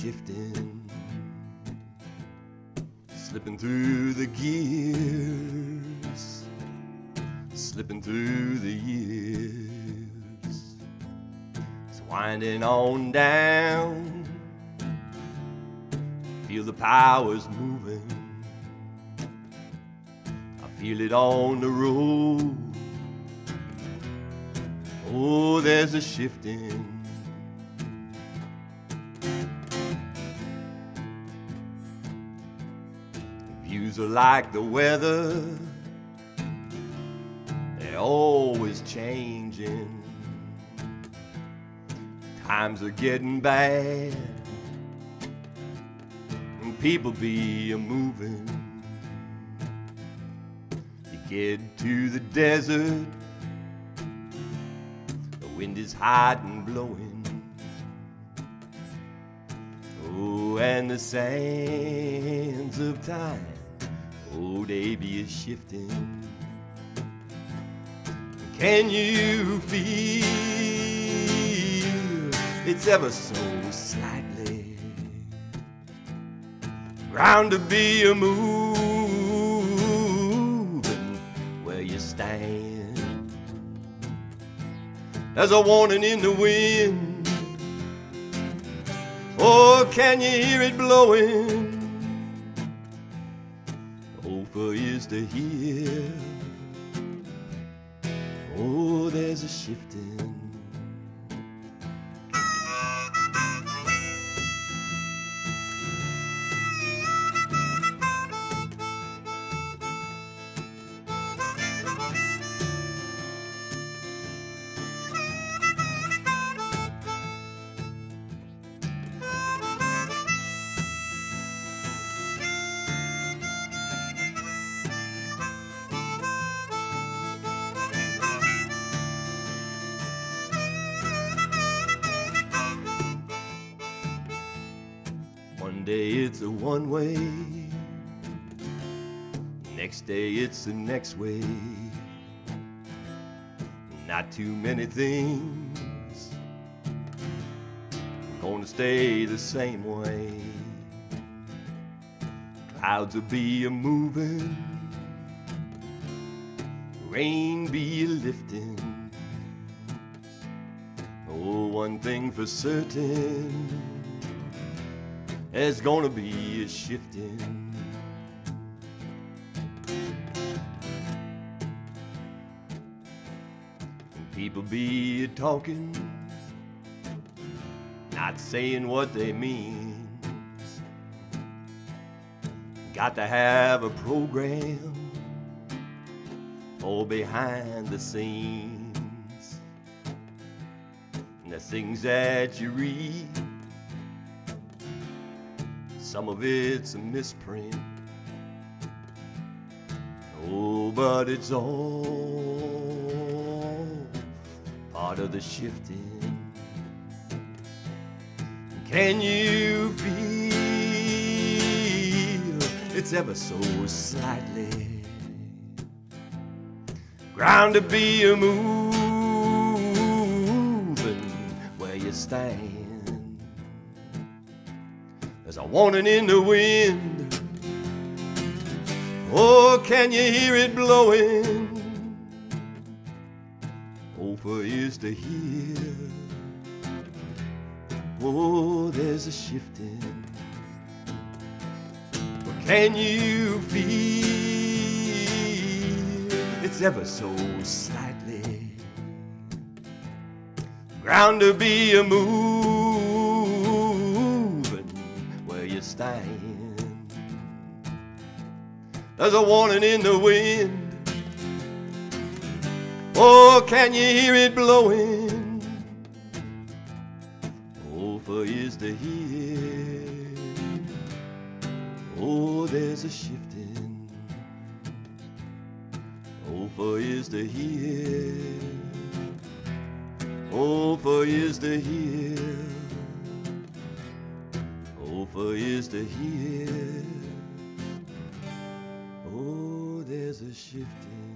shifting, slipping through the gears, slipping through the years. It's winding on down, feel the powers moving, I feel it on the road. Oh, there's a shifting. Views are like the weather, they're always changing. Times are getting bad, and people be a-moving. You get to the desert, the wind is hot and blowing. Oh, and the sands of time, oh, they be a-shifting. Can you feel it's ever so slightly ground to be a-moving where you stand? There's a warning in the wind. Oh, can you hear it blowing? Oh, for ears to hear. Oh, there's a shifting. One day it's a one-way, next day it's the next way. Not too many things gonna stay the same way. Clouds will be a-moving, rain be a-lifting. Oh, one thing for certain, there's gonna be a-shifting. People be talking, not saying what they mean. Got to have a program for behind the scenes. And the things that you read, some of it's a misprint. Oh, but it's all part of the shifting. Can you feel it's ever so slightly ground to be a-moving where you stand? There's a warning in the wind. Oh, can you hear it blowing? Oh, for ears to hear. Oh, there's a shifting. Well, can you feel it's ever so slightly ground to be a-moving where you stand? There's a warning in the wind. Oh, can you hear it blowing? Oh, for ears to hear. Oh, there's a shifting. Oh, for ears to hear. Oh, for ears to hear. Oh, for ears to hear. Oh, there's a shifting.